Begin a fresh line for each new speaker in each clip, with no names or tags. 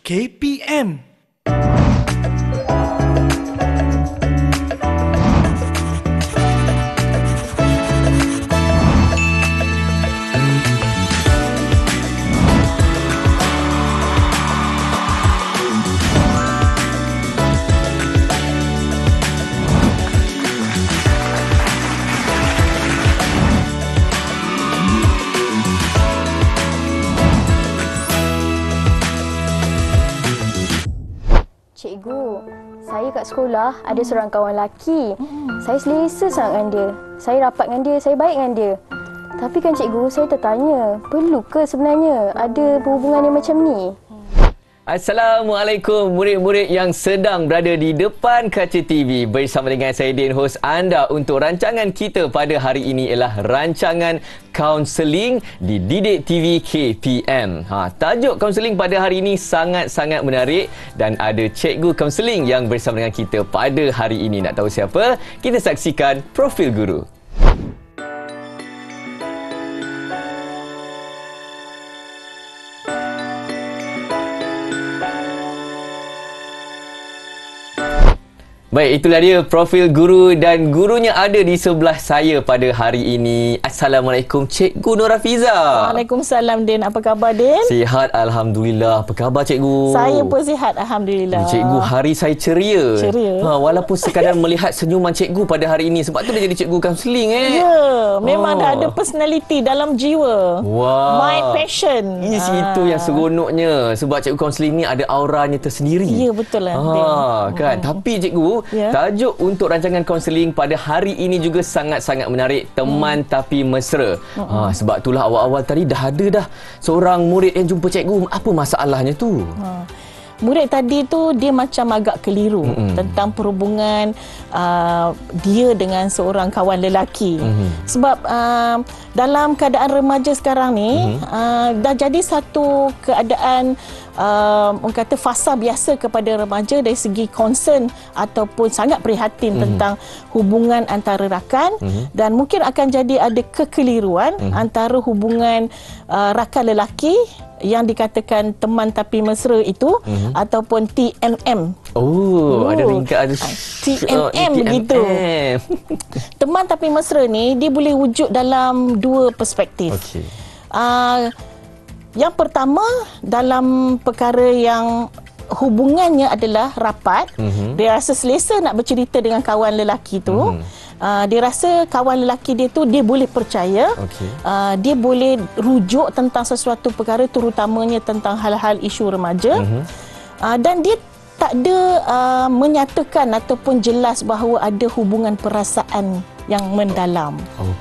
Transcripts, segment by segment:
KPM.
Cikgu, saya kat sekolah ada seorang kawan lelaki. Saya selesa sangat dengan dia. Saya rapat dengan dia, saya baik dengan dia. Tapi kan cikgu, saya tertanya, perlu ke sebenarnya ada hubungan yang macam ni?
Assalamualaikum murid-murid yang sedang berada di depan kaca TV. Bersama dengan saya Din, hos anda untuk rancangan kita pada hari ini ialah rancangan kaunseling di Didik TV KPM. Tajuk kaunseling pada hari ini sangat-sangat menarik dan ada cikgu kaunseling yang bersama dengan kita pada hari ini. Nak tahu siapa? Kita saksikan profil guru. Baik, itulah dia profil guru dan gurunya ada di sebelah saya pada hari ini. Assalamualaikum Cikgu Nur Hafiza.
Waalaikumsalam Din. Apa khabar Din?
Sihat Alhamdulillah. Apa khabar Cikgu?
Saya pun sihat Alhamdulillah.
Cikgu, hari saya ceria. Walaupun sekadar melihat senyuman Cikgu pada hari ini. Sebab tu dia jadi Cikgu kaunseling
Ya, memang dah ada personality dalam jiwa.
Wow.
My passion.
Itu yang seronoknya. Sebab Cikgu kaunseling ni ada auranya tersendiri.
Ya, betul lah Din.
Kan? Tapi Cikgu, tajuk untuk rancangan kaunseling pada hari ini juga sangat-sangat menarik. Teman tapi mesra. Sebab itulah awal-awal tadi dah ada seorang murid yang jumpa cikgu. Apa masalahnya tu?
Murid tadi tu dia macam agak keliru tentang perhubungan dia dengan seorang kawan lelaki. Sebab dalam keadaan remaja sekarang ni dah jadi satu keadaan orang kata fasa biasa kepada remaja dari segi concern ataupun sangat prihatin tentang hubungan antara rakan dan mungkin akan jadi ada kekeliruan antara hubungan rakan lelaki yang dikatakan teman tapi mesra itu ataupun TMM.
Ada ringkas
TMM gitu. Teman tapi mesra ni dia boleh wujud dalam dua perspektif. Yang pertama, dalam perkara yang hubungannya adalah rapat, dia rasa selesa nak bercerita dengan kawan lelaki tu. Dia rasa kawan lelaki dia tu dia boleh percaya, dia boleh rujuk tentang sesuatu perkara terutamanya tentang hal-hal isu remaja, dan dia tak ada menyatakan ataupun jelas bahawa ada hubungan perasaan yang mendalam.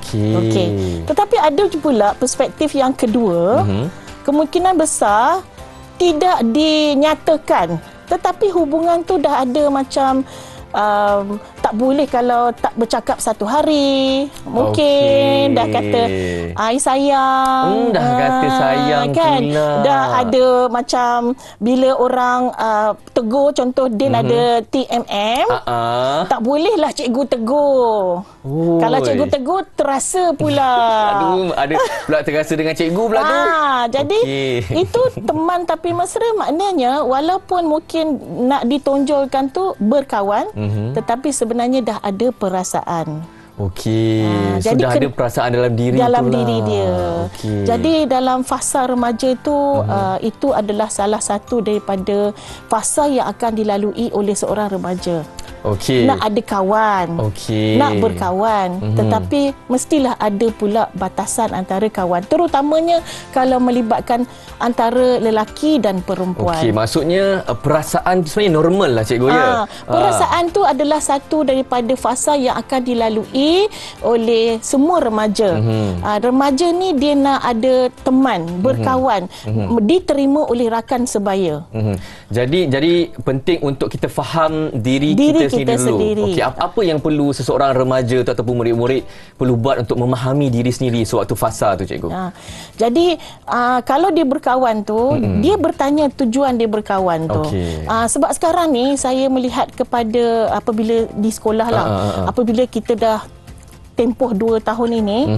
Tetapi ada pula perspektif yang kedua, kemungkinan besar tidak dinyatakan tetapi hubungan tu dah ada macam tak boleh kalau tak bercakap satu hari. Mungkin dah kata ai sayang,
dah kata sayang
kan?
Pula
dah ada macam bila orang tegur, contoh Din ada TMM, tak bolehlah cikgu tegur. Kalau cikgu tegur terasa pula.
Ada pula terasa dengan cikgu pula tu.
Jadi itu teman tapi mesra, maknanya walaupun mungkin nak ditonjolkan tu berkawan, tetapi sebenarnya dah ada perasaan.
Sudah ada perasaan dalam diri
dia. Jadi dalam fasa remaja itu adalah salah satu daripada fasa yang akan dilalui oleh seorang remaja. Nak ada kawan, nak berkawan, tetapi mestilah ada pula batasan antara kawan, terutamanya kalau melibatkan antara lelaki dan perempuan.
Maksudnya perasaan sebenarnya normal lah cikgu ya.
Perasaan tu adalah satu daripada fasa yang akan dilalui oleh semua remaja. Remaja ni dia nak ada teman, berkawan, diterima oleh rakan sebaya.
Jadi penting untuk kita faham diri kita sendiri. Apa yang perlu seseorang remaja tu ataupun murid-murid perlu buat untuk memahami diri sendiri sewaktu fasa tu cikgu?
Jadi kalau dia berkawan tu, dia bertanya tujuan dia berkawan tu. Sebab sekarang ni saya melihat kepada apabila di sekolah lah, apabila kita dah tempoh 2 tahun ini,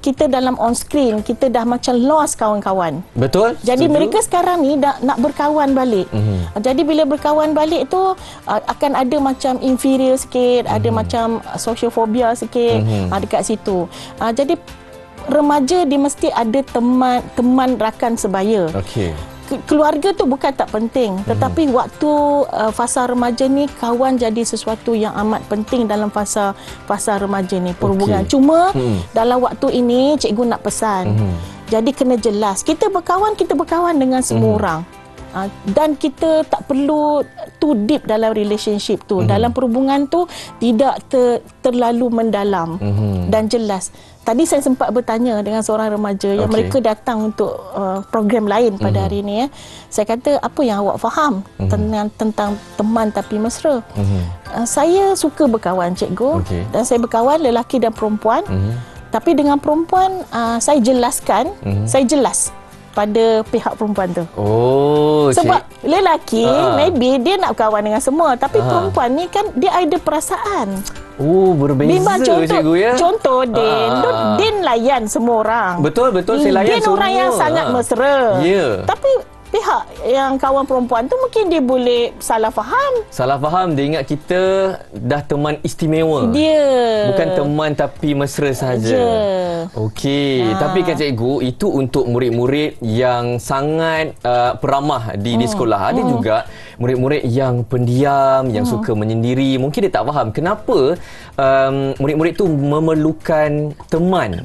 kita dalam on screen, kita dah macam lost kawan-kawan.
Betul.
Jadi
setuju.
mereka sekarang ni nak berkawan balik. Jadi bila berkawan balik tu akan ada macam inferior sikit, ada macam social phobia sikit dekat situ. Jadi remaja dia mesti ada teman rakan sebaya.
Okey.
Keluarga tu bukan tak penting, tetapi waktu fasa remaja ni kawan jadi sesuatu yang amat penting dalam fasa remaja ni, perhubungan. Cuma dalam waktu ini cikgu nak pesan. Jadi kena jelas. Kita berkawan dengan semua orang. Dan kita tak perlu too deep dalam relationship tu. Dalam perhubungan tu tidak terlalu mendalam dan jelas. Tadi saya sempat bertanya dengan seorang remaja yang mereka datang untuk program lain pada hari ini. Saya kata, apa yang awak faham tentang teman tapi mesra? Saya suka berkawan, cikgu. Dan saya berkawan lelaki dan perempuan. Tapi dengan perempuan, saya jelaskan, saya jelas pada pihak perempuan tu. Sebab lelaki maybe dia nak berkawan dengan semua, tapi perempuan ni kan dia ada perasaan.
Berbeza cikgu ya.
Contoh Din layan semua orang.
Betul saya layan
Din
semua.
orang yang sangat mesra.
Tapi
pihak yang kawan perempuan tu mungkin dia boleh salah faham. Dia
ingat kita dah teman istimewa. Bukan teman tapi mesra saja. Okey, tapi kan cikgu, itu untuk murid-murid yang sangat peramah di sekolah. Ada juga murid-murid yang pendiam, yang suka menyendiri. Mungkin dia tak faham kenapa murid-murid tu memerlukan teman.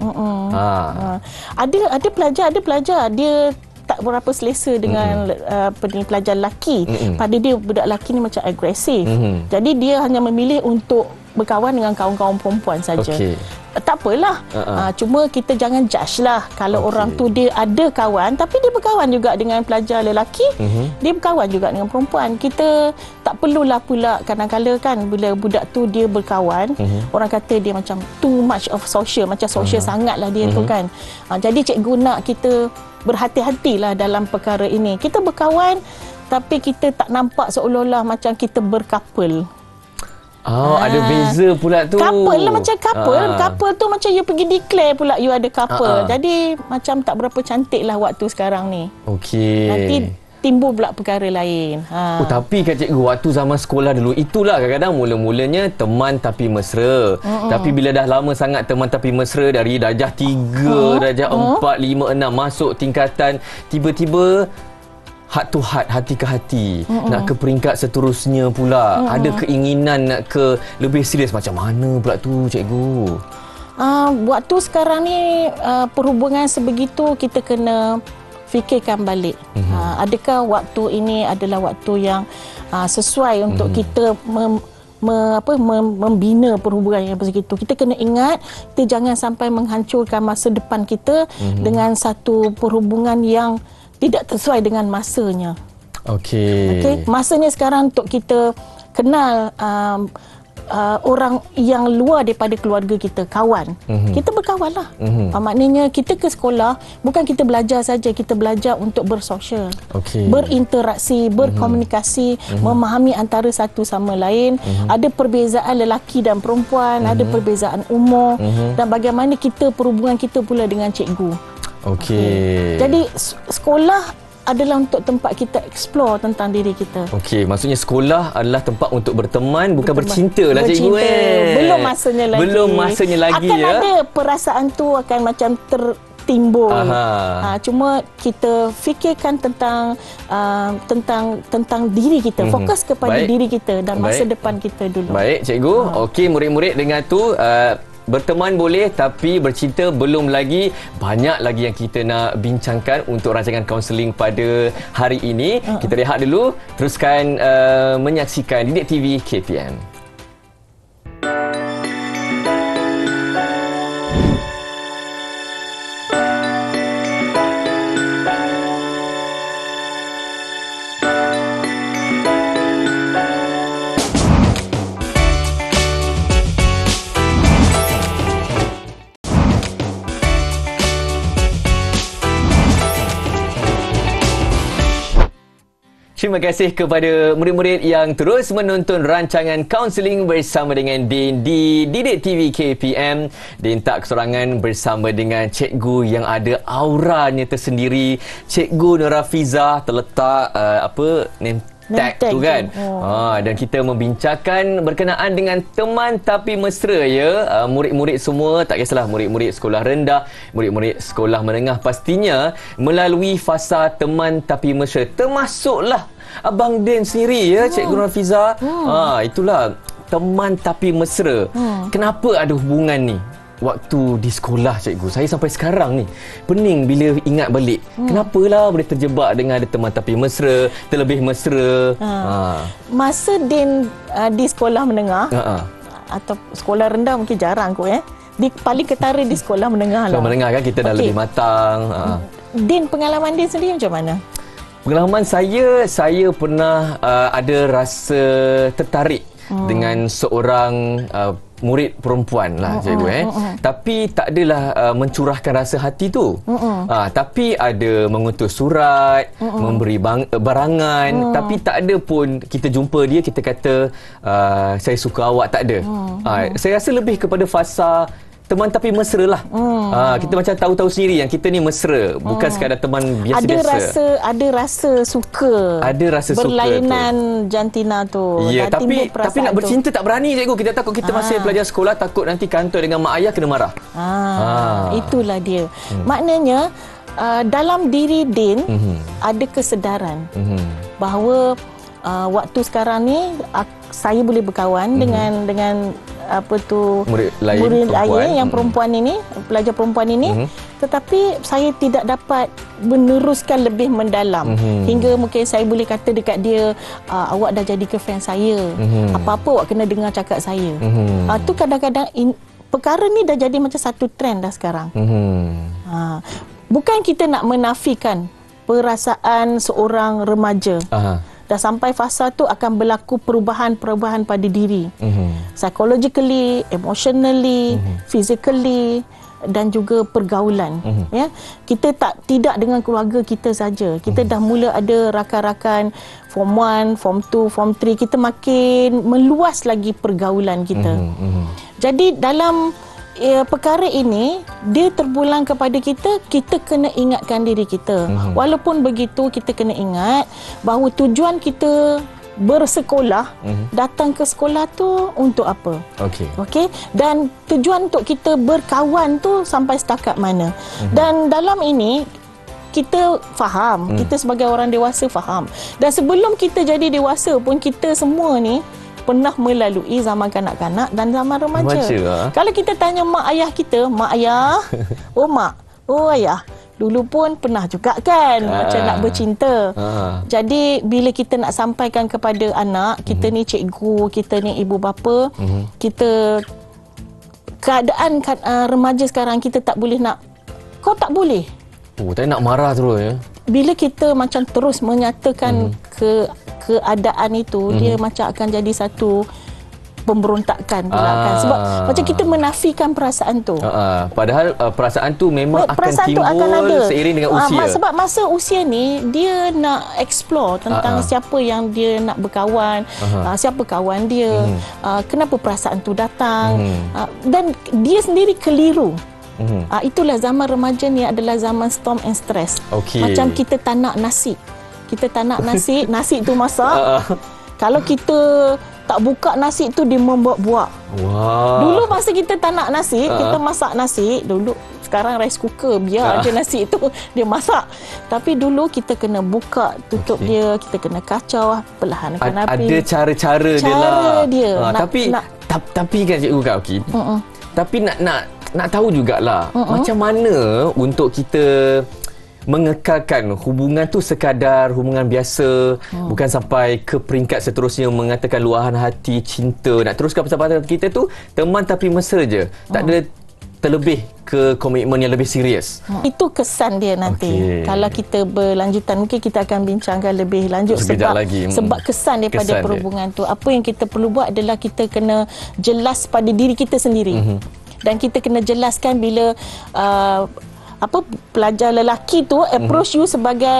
Ada pelajar dia tak berapa selesa dengan pelajar lelaki. Pada dia budak lelaki ni macam agresif. Jadi dia hanya memilih untuk berkawan dengan kawan-kawan perempuan saja. Tak apalah. Cuma kita jangan judge lah kalau orang tu dia ada kawan tapi dia berkawan juga dengan pelajar lelaki, dia berkawan juga dengan perempuan. Kita tak perlulah pula kadang-kadang kan bila budak tu dia berkawan, orang kata dia macam too much of social, macam social sangatlah dia tu kan. Jadi cikgu nak kita berhati-hatilah dalam perkara ini. Kita berkawan tapi kita tak nampak seolah-olah macam kita berkapal.
Ada beza pula tu.
Couple lah, macam couple. Couple tu macam you pergi declare pula you ada couple. Jadi macam tak berapa cantik lah waktu sekarang ni. Nanti timbul pula perkara lain.
Tapi kan cikgu, waktu zaman sekolah dulu itulah kadang-kadang mula-mulanya teman tapi mesra. Tapi bila dah lama sangat teman tapi mesra, dari darjah 3, darjah 4, 5, 6 masuk tingkatan, tiba-tiba heart to heart, hati ke hati, nak ke peringkat seterusnya pula. Ada keinginan nak ke lebih serius. Macam mana pula tu cikgu?
Waktu sekarang ni perhubungan sebegitu kita kena fikirkan balik. Adakah waktu ini adalah waktu yang sesuai untuk kita membina perhubungan yang begitu. Kita kena ingat, kita jangan sampai menghancurkan masa depan kita dengan satu perhubungan yang tidak sesuai dengan masanya. Okey. Masanya sekarang untuk kita kenal orang yang luar daripada keluarga kita, kawan. Kita berkawan lah. Maknanya kita ke sekolah bukan kita belajar saja, kita belajar untuk bersosial, berinteraksi, berkomunikasi, memahami antara satu sama lain. Ada perbezaan lelaki dan perempuan, ada perbezaan umur, dan bagaimana kita perhubungan kita pula dengan cikgu. Jadi sekolah adalah untuk tempat kita explore tentang diri kita.
Maksudnya sekolah adalah tempat untuk berteman, bukan bercinta lah cikgu.
Belum masanya lagi. Akan ada perasaan tu akan macam tertimbul. Cuma kita fikirkan tentang diri kita, fokus kepada diri kita dan masa depan kita dulu.
Baik cikgu. Okey, murid-murid dengar tu, berteman boleh tapi bercinta belum lagi. Banyak lagi yang kita nak bincangkan untuk rancangan kaunseling pada hari ini. Kita rehat dulu, teruskan menyaksikan Didik TV KPM. terima kasih kepada murid-murid yang terus menonton rancangan kaunseling bersama dengan Din di Didik TV KPM. Din tak kesorangan bersama dengan cikgu yang ada auranya tersendiri. Cikgu Nur Hafizah terletak name tag tu kan. Dan kita membincangkan berkenaan dengan teman tapi mesra ya. Murid-murid semua, tak kisahlah murid-murid sekolah rendah, murid-murid sekolah menengah, pastinya melalui fasa teman tapi mesra. Termasuklah Abang Din sendiri ya, Cikgu Nur Hafizah. Itulah teman tapi mesra. Kenapa ada hubungan ni? Waktu di sekolah, cikgu, saya sampai sekarang ni pening bila ingat balik. Kenapalah boleh terjebak dengan ada teman tapi mesra, terlebih mesra.
Masa Din di sekolah menengah atau sekolah rendah mungkin jarang kot Di paling ketara di sekolah menengah lah.
Sekolah menengah kan kita dah lebih matang.
Din, pengalaman Din sendiri macam mana?
Pengalaman saya pernah ada rasa tertarik dengan seorang murid perempuan lah, cikgu. Tapi tak adalah mencurahkan rasa hati tu. Tapi ada mengutus surat, memberi barangan. Tapi tak ada pun kita jumpa dia, kita kata saya suka awak, tak ada. Saya rasa lebih kepada fasa teman tapi mesra lah. Kita macam tahu-tahu sendiri yang kita ni mesra, bukan sekadar teman biasa-biasa.
Ada rasa suka.
Ada rasa
berlainan suka jantina tu.
Ya, tapi nak bercinta tak berani, cikgu. Kita takut kita masih pelajar sekolah, takut nanti kantor dengan mak ayah kena marah.
Itulah dia. Maknanya dalam diri Din ada kesedaran bahawa waktu sekarang ni saya boleh berkawan dengan murid lain yang perempuan ini, pelajar perempuan ini, tetapi saya tidak dapat meneruskan lebih mendalam hingga mungkin saya boleh kata dekat dia, awak dah jadi girlfriend saya, apa-apa awak kena dengar cakap saya. Tu kadang-kadang perkara ni dah jadi macam satu trend dah sekarang. Bukan kita nak menafikan perasaan seorang remaja. Dah sampai fasa tu akan berlaku perubahan-perubahan pada diri. Psychologically, emotionally, physically dan juga pergaulan. Ya, kita tidak dengan keluarga kita saja. Kita dah mula ada rakan-rakan form 1, form 2, form 3, kita makin meluas lagi pergaulan kita. Jadi dalam perkara ini dia terpulang kepada kita kena ingatkan diri kita. Walaupun begitu, kita kena ingat bahawa tujuan kita bersekolah, datang ke sekolah tu untuk apa? Okey. Dan tujuan untuk kita berkawan tu sampai setakat mana? Dan dalam ini kita faham, kita sebagai orang dewasa faham. Dan sebelum kita jadi dewasa pun, kita semua ni pernah melalui zaman kanak-kanak dan zaman remaja. Kalau kita tanya mak ayah kita, mak ayah, oh mak, oh ayah, dulu pun pernah juga kan macam nak bercinta. Jadi bila kita nak sampaikan kepada anak, kita ni cikgu, kita ni ibu bapa, kita keadaan remaja sekarang, kita tak boleh nak, kau tak boleh.
Tapi nak marah terus ya.
Bila kita macam terus menyatakan keadaan itu, dia macam akan jadi satu pemberontakan pula kan. Sebab macam kita menafikan perasaan tu.
Padahal perasaan tu memang akan timbul seiring dengan usia.
Sebab masa usia ni dia nak explore tentang siapa yang dia nak berkawan, siapa kawan dia, kenapa perasaan tu datang, dan dia sendiri keliru. Itulah zaman remaja ni adalah zaman storm and stress. Macam kita tak nak nasi. Kita tak nak nasi, nasi tu masak. Kalau kita tak buka nasi tu, dia membuak-buak. Dulu masa kita tak nak nasi, kita masak nasi dulu. Sekarang rice cooker, biar je nasi tu dia masak. Tapi dulu kita kena buka, tutup dia, kita kena kacau, perlahankan api.
Ada cara-cara dia lah. Tapi kan cikgu kan, tapi nak tahu jugalah macam mana untuk kita mengekalkan hubungan tu sekadar hubungan biasa, bukan sampai ke peringkat seterusnya mengatakan luahan hati, cinta. Nak teruskan persahabatan kita tu teman tapi mesra je, tak ada terlebih ke komitmen yang lebih serius.
Itu kesan dia nanti. Kalau kita berlanjutan, mungkin kita akan bincangkan lebih lanjut sebab kesan daripada perhubungan tu. Apa yang kita perlu buat adalah kita kena jelas pada diri kita sendiri. Dan kita kena jelaskan bila pelajar lelaki tu approach you sebagai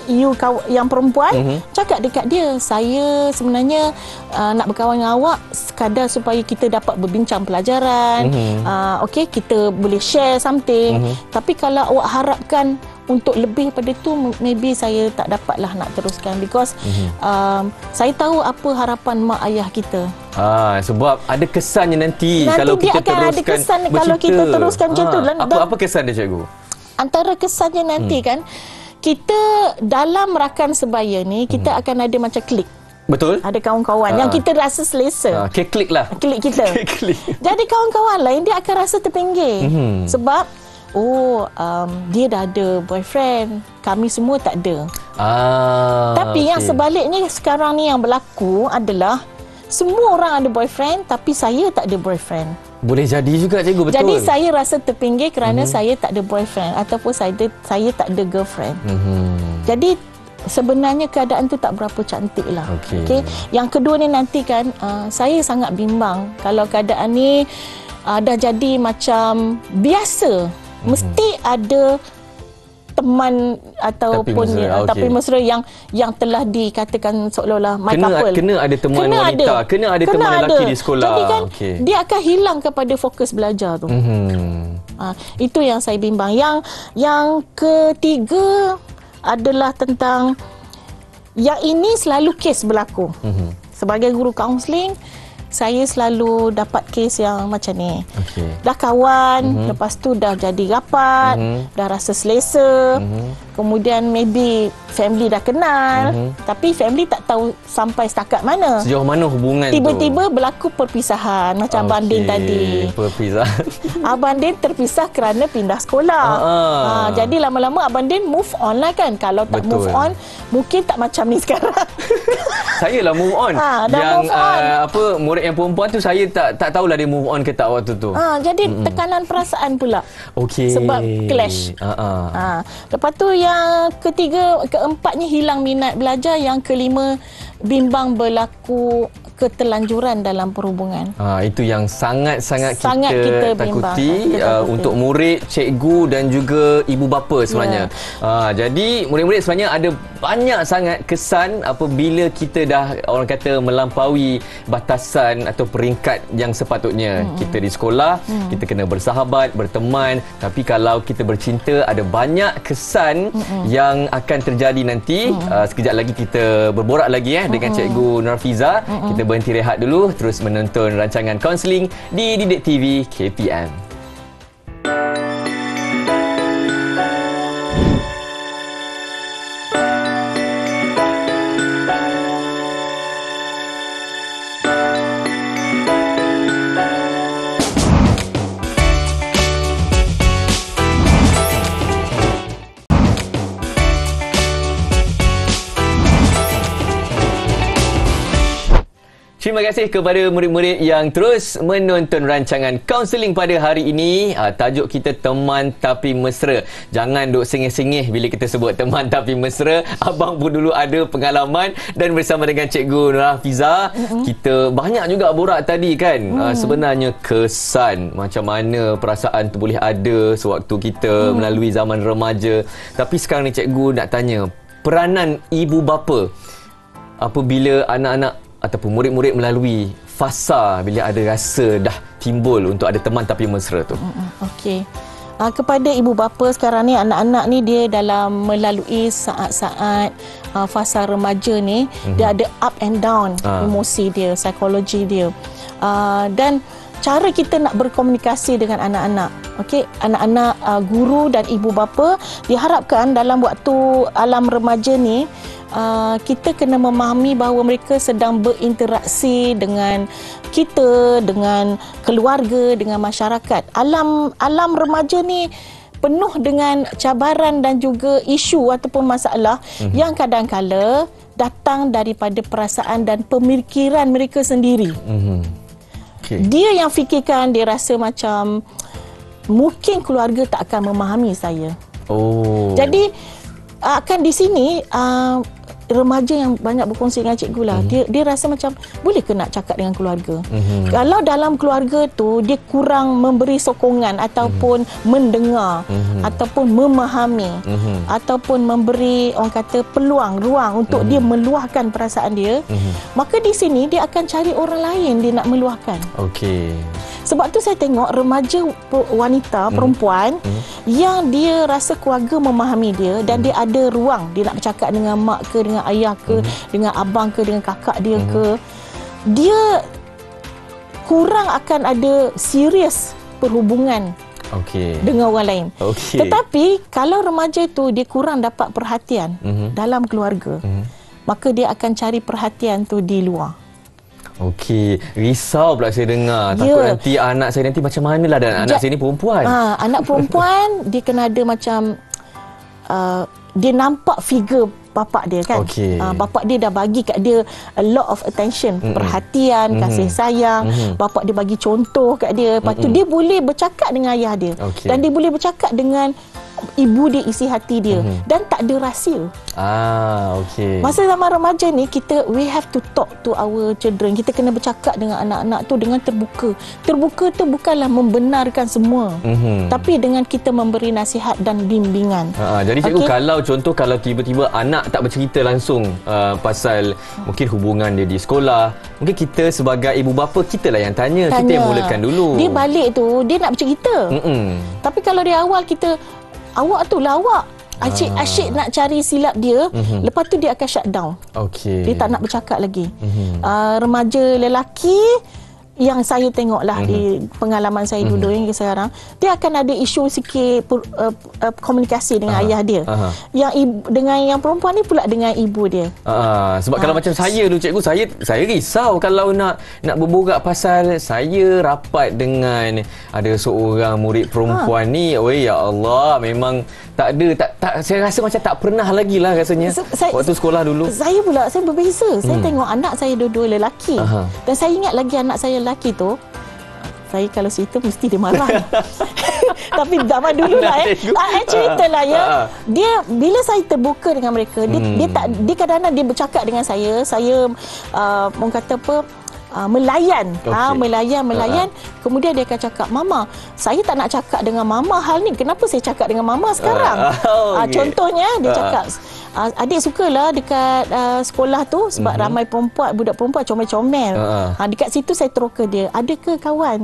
yang perempuan, cakap dekat dia, saya sebenarnya nak berkawan dengan awak sekadar supaya kita dapat berbincang pelajaran, okey, kita boleh share something, tapi kalau awak harapkan untuk lebih pada tu, maybe saya tak dapatlah nak teruskan, because saya tahu apa harapan mak ayah kita.
Sebab ada kesannya nanti kalau
dia
kita
akan
teruskan
ada kesan
bercerita.
kalau kita teruskan macam tu.
Apa kesan dia, cikgu?
Antara kesannya nanti kan, kita dalam rakan sebaya ni, kita akan ada macam klik.
Betul.
Ada kawan-kawan yang kita rasa selesa.
Klik lah.
Klik kita.
Klik.
Jadi kawan-kawan lain dia akan rasa terpinggir. Sebab dia dah ada boyfriend, kami semua tak ada. Tapi yang sebaliknya sekarang ni yang berlaku adalah semua orang ada boyfriend tapi saya tak ada boyfriend.
Boleh jadi juga, cikgu, betul.
Jadi saya rasa terpinggir kerana saya tak ada boyfriend ataupun saya tak ada girlfriend. Jadi sebenarnya keadaan tu tak berapa cantik lah. Okay. Yang kedua ni nanti kan, saya sangat bimbang kalau keadaan ni dah jadi macam biasa. Mesti ada teman ataupun tapi mesra yang telah dikatakan seolah-olah my couple.
Kena ada teman wanita, kena ada teman lelaki di sekolah.
Jadi kan dia akan hilang kepada fokus belajar tu. Itu yang saya bimbang. Yang ketiga adalah tentang yang ini selalu kes berlaku. Sebagai guru kaunseling, saya selalu dapat kes yang macam ni. Dah kawan, lepas tu dah jadi rapat, dah rasa selesa, kemudian maybe family dah kenal, tapi family tak tahu sampai setakat mana.
Sejauh mana hubungan
tiba-tiba berlaku perpisahan, macam Abang Din tadi.
Perpisahan.
Abang Din terpisah kerana pindah sekolah. Jadi lama-lama Abang Din move on lah kan. Kalau tak move on, mungkin tak macam ni sekarang.
Saya lah move on. Yang murid yang perempuan tu saya tak tahulah dia move on ke tak waktu tu.
Jadi tekanan perasaan pula. Sebab clash. Lepas tu yang ketiga, keempatnya hilang minat belajar. Yang kelima, bimbang berlaku keterlanjuran dalam perhubungan.
Itu yang sangat-sangat
kita
takuti untuk murid, cikgu dan juga ibu bapa sebenarnya. Jadi murid-murid sebenarnya ada banyak sangat kesan apabila kita dah, orang kata, melampaui batasan atau peringkat yang sepatutnya. Kita di sekolah, kita kena bersahabat, berteman, tapi kalau kita bercinta, ada banyak kesan yang akan terjadi nanti. Sekejap lagi kita berborak lagi dengan Cikgu Nurhafiza. Kita berhenti rehat dulu, terus menonton rancangan kaunseling di Didik TV KPM. Terima kasih kepada murid-murid yang terus menonton rancangan kaunseling pada hari ini. Tajuk kita teman tapi mesra. Jangan duk sengih-sengih bila kita sebut teman tapi mesra. Abang pun dulu ada pengalaman, dan bersama dengan Cikgu Nurhafiza, kita banyak juga borak tadi kan. Sebenarnya kesan macam mana perasaan tu boleh ada sewaktu kita melalui zaman remaja. Tapi sekarang ni cikgu nak tanya, peranan ibu bapa apabila anak-anak ataupun murid-murid melalui fasa bila ada rasa dah timbul untuk ada teman tapi mesra tu.
Okey. Kepada ibu bapa sekarang ni, anak-anak ni dia dalam melalui saat-saat fasa remaja ni, dia ada up and down emosi dia, psikologi dia. Dan cara kita nak berkomunikasi dengan anak-anak. Okey, anak-anak, guru dan ibu bapa diharapkan dalam waktu alam remaja ni, kita kena memahami bahawa mereka sedang berinteraksi dengan kita, dengan keluarga, dengan masyarakat. Alam remaja ni penuh dengan cabaran dan juga isu ataupun masalah yang kadang-kala datang daripada perasaan dan pemikiran mereka sendiri. Dia yang fikirkan, dia rasa macam mungkin keluarga tak akan memahami saya. Jadi akan di sini remaja yang banyak berkongsi dengan cikgu lah. Dia rasa macam boleh ke nak cakap dengan keluarga. Kalau dalam keluarga tu dia kurang memberi sokongan ataupun mendengar ataupun memahami ataupun memberi orang kata ruang untuk dia meluahkan perasaan dia, maka di sini dia akan cari orang lain dia nak meluahkan.
Okey.
Sebab tu saya tengok remaja wanita perempuan yang dia rasa keluarga memahami dia dan dia ada ruang dia nak bercakap dengan mak ke, dengan ayah ke, dengan abang ke, dengan kakak dia ke, dia kurang akan ada serius perhubungan dengan orang lain. Tetapi kalau remaja tu dia kurang dapat perhatian dalam keluarga, maka dia akan cari perhatian tu di luar.
Okey, risau pula saya dengar. Takut nanti anak saya nanti macam manalah, dan anak saya ni perempuan.
Anak perempuan dia kena ada macam dia nampak figure bapak dia kan. Bapak dia dah bagi kat dia a lot of attention, perhatian, kasih sayang. Bapak dia bagi contoh kat dia. Lepas tu dia boleh bercakap dengan ayah dia. Dan dia boleh bercakap dengan ibu dia, isi hati dia, dan tak ada rahsia. Masa zaman remaja ni we have to talk to our children. Kita kena bercakap dengan anak-anak tu dengan terbuka. Terbuka tu bukanlah membenarkan semua, tapi dengan kita memberi nasihat dan bimbingan.
Jadi cikgu, kalau tiba-tiba anak tak bercerita langsung pasal mungkin hubungan dia di sekolah, mungkin kita sebagai ibu bapa, kita lah yang tanya. Kita yang mulakan dulu. Dia
balik tu dia nak bercerita. Tapi kalau di awal kita awak tu lah awak asyik nak cari silap dia, lepas tu dia akan shut down. Dia tak nak bercakap lagi. Remaja lelaki yang saya tengoklah di pengalaman saya dulu hingga sekarang, dia akan ada isu sikit komunikasi dengan ayah dia. Yang dengan yang perempuan ni pula dengan ibu dia.
Sebab kalau macam saya dulu cikgu, saya risau kalau nak berborak pasal saya rapat dengan ada seorang murid perempuan ni. Ya Allah, memang tak saya rasa macam tak pernah lagi lah rasanya waktu sekolah dulu. Saya
berbeza. Saya tengok anak saya dua-dua lelaki. Dan saya ingat lagi anak saya lelaki tu, saya kalau cerita mesti dia marah. Tapi zaman dulu lah ceritalah ya. Dia bila saya terbuka dengan mereka, dia kadang-kadang dia bercakap dengan saya orang kata apa, melayan. Melayan. Kemudian dia akan cakap, "Mama, saya tak nak cakap dengan mama hal ni. Kenapa saya cakap dengan mama sekarang?" Contohnya dia cakap, "Adik sukalah dekat sekolah tu sebab ramai perempuan, budak perempuan comel-comel." Dekat situ saya teroka dia, "Ada ke kawan?"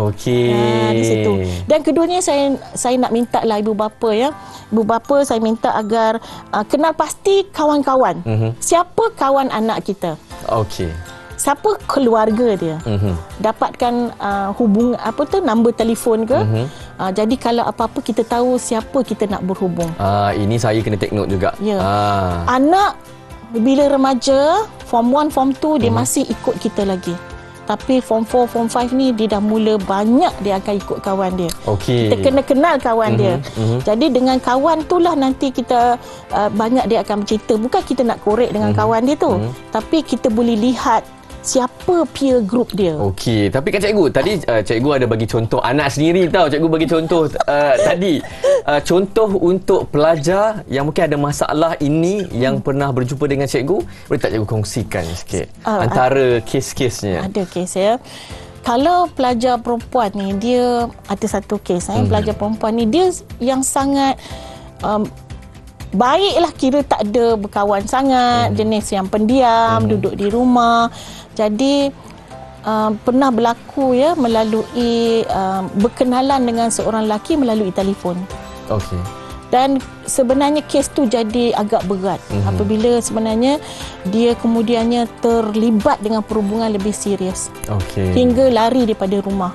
Di situ. Dan keduanya saya nak minta lah ibu bapa ya. Ibu bapa saya minta agar kenal pasti kawan-kawan. Siapa kawan anak kita? Siapa keluarga dia, dapatkan nombor telefon ke. Jadi kalau apa-apa kita tahu siapa kita nak berhubung.
Ini saya kena take note juga.
Anak bila remaja form 1 form 2 dia masih ikut kita lagi, tapi form 4 form 5 ni dia dah mula banyak dia akan ikut kawan dia. Kita kena kenal kawan dia. Jadi dengan kawan itulah nanti kita banyak dia akan bercerita. Bukan kita nak korek dengan kawan dia tu, tapi kita boleh lihat siapa peer group dia.
Tapi kan cikgu, tadi cikgu ada bagi contoh anak sendiri tau. Cikgu bagi contoh tadi. Contoh untuk pelajar yang mungkin ada masalah ini yang pernah berjumpa dengan cikgu. Boleh tak cikgu kongsikan sikit antara kes-kesnya?
Ada kes ya. Kalau pelajar perempuan ni, dia ada satu kes. Pelajar perempuan ni dia yang sangat baiklah, kira tak ada berkawan sangat, jenis yang pendiam, duduk di rumah. Jadi pernah berlaku ya melalui berkenalan dengan seorang lelaki melalui telefon. Dan sebenarnya kes tu jadi agak berat apabila sebenarnya dia kemudiannya terlibat dengan perhubungan lebih serius. Hingga lari daripada rumah.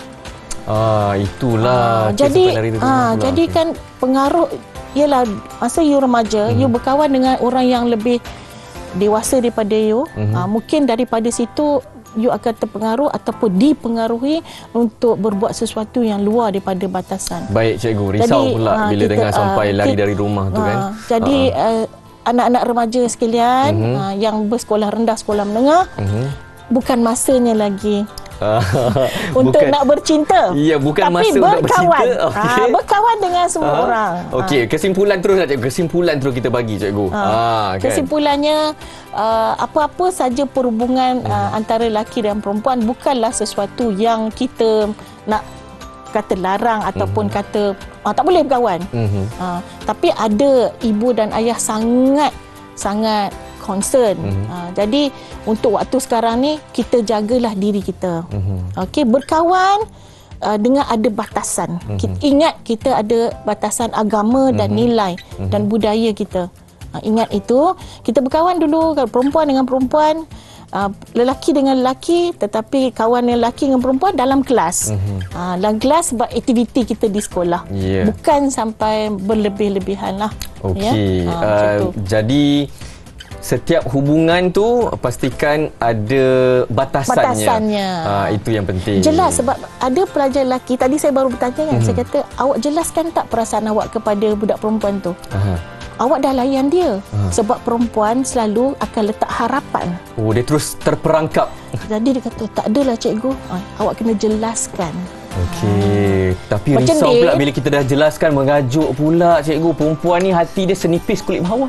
Itulah
jadi kan pengaruh ialah masa you remaja, you berkawan dengan orang yang lebih dewasa daripada you. Mungkin daripada situ you akan terpengaruh ataupun dipengaruhi untuk berbuat sesuatu yang luar daripada batasan.
Baik cikgu, risau pula bila dengar sampai lari dari rumah tu kan.
Jadi anak-anak remaja sekalian yang bersekolah rendah, sekolah menengah, bukan masanya lagi untuk nak bercinta.
Ya, bukan
tapi
masa untuk bercinta. Okay.
Berkawan dengan semua orang.
Okey, kesimpulan terus lah cikgu. Kesimpulan terus kita bagi cikgu. Kan?
Kesimpulannya, apa-apa saja perhubungan antara lelaki dan perempuan bukanlah sesuatu yang kita nak kata larang ataupun kata tak boleh berkawan. Tapi ada ibu dan ayah sangat concern. Jadi untuk waktu sekarang ni kita jagalah diri kita. Okey, berkawan dengan ada batasan. Ingat kita ada batasan agama dan nilai dan budaya kita. Ingat itu, kita berkawan dulu perempuan dengan perempuan, lelaki dengan lelaki, tetapi kawan lelaki dengan perempuan dalam kelas. Dalam kelas sebab aktiviti kita di sekolah. Bukan sampai berlebih-lebihan lah.
Okey. Jadi setiap hubungan tu pastikan ada batasannya. Itu yang penting.
Jelas, sebab ada pelajar lelaki, tadi saya baru bertanya kan, saya kata, awak jelaskan tak perasaan awak kepada budak perempuan tu? Awak dah layan dia. Sebab perempuan selalu akan letak harapan.
Dia terus terperangkap.
Jadi dia kata, tak adalah cikgu, awak kena jelaskan.
Okey, tapi
macam
risau pula bila kita dah jelaskan, mengajuk pula cikgu. Perempuan ni hati dia senipis kulit bawah.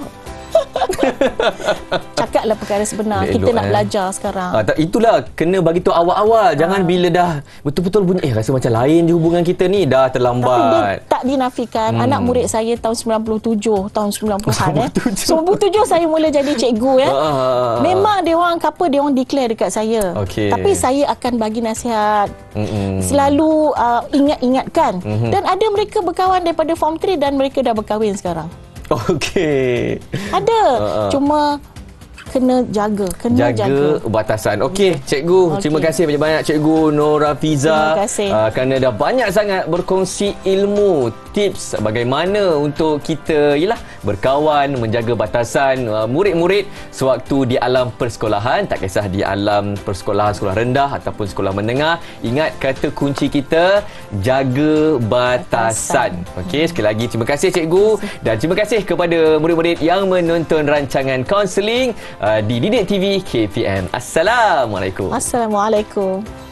Cakaplah perkara sebenar. Kita nak belajar sekarang.
Itulah, kena bagi tahu awal-awal. Jangan bila dah betul-betul bunyi, rasa macam lain je hubungan kita ni, dah terlambat.
Tapi dia tak dinafikan. Anak murid saya tahun 97, tahun 90-an 97 saya mula jadi cikgu ya. Memang dia orang dia orang declare dekat saya. Tapi saya akan bagi nasihat. Selalu ingatkan. Dan ada mereka berkawan daripada form 3 dan mereka dah berkahwin sekarang.
Okey.
Ada. Cuma kena jaga. Jaga
batasan. Okey, cikgu. Terima kasih banyak-banyak cikgu Nora Fiza.
Terima kasih.
Kerana dah banyak sangat berkongsi ilmu, tips bagaimana untuk kita berkawan, menjaga batasan murid-murid sewaktu di alam persekolahan. Tak kisah di alam persekolahan sekolah rendah ataupun sekolah menengah. Ingat kata kunci kita, jaga batasan. Okey, sekali lagi terima kasih cikgu dan terima kasih kepada murid-murid yang menonton rancangan kaunseling di Didik TV KPM. Assalamualaikum.
Assalamualaikum.